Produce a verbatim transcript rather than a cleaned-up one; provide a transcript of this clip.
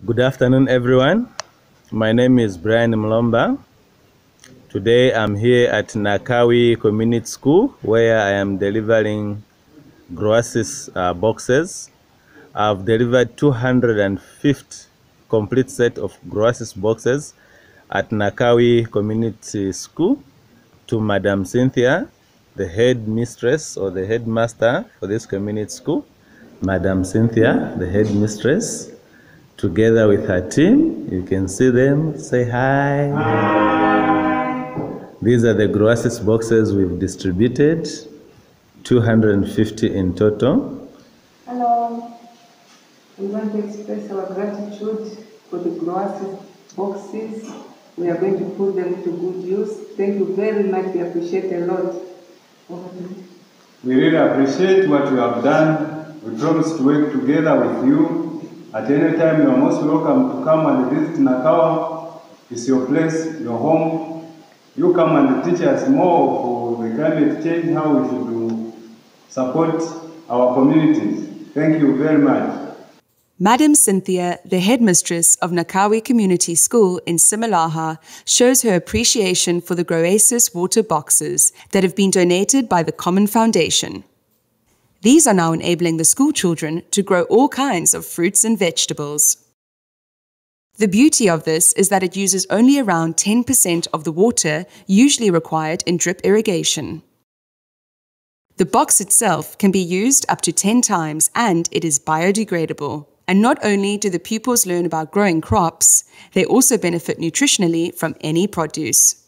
Good afternoon, everyone. My name is Brian Mlomba. Today I'm here at Nakawi Community School where I am delivering Groasis uh, boxes. I've delivered two hundred fifty complete set of Groasis boxes at Nakawi Community School to Madam Cynthia, the head mistress or the headmaster for this community school. Madam Cynthia, the head mistress, together with her team. You can see them. Say hi. Hi. These are the Groasis boxes we've distributed, two hundred fifty in total. Hello. We want to express our gratitude for the Groasis boxes. We are going to put them to good use. Thank you very much. We appreciate a lot. We really appreciate what you have done. We promise to work together with you. At any time, you are most welcome to come and visit Nakawa. It's your place, your home. You come and teach us more for the climate change, how we should do, support our communities. Thank you very much. Madam Cynthia, the headmistress of Nakawi Community School in Simalaha, shows her appreciation for the Groasis water boxes that have been donated by the Common Foundation. These are now enabling the school children to grow all kinds of fruits and vegetables. The beauty of this is that it uses only around ten percent of the water usually required in drip irrigation. The box itself can be used up to ten times and it is biodegradable. And not only do the pupils learn about growing crops, they also benefit nutritionally from any produce.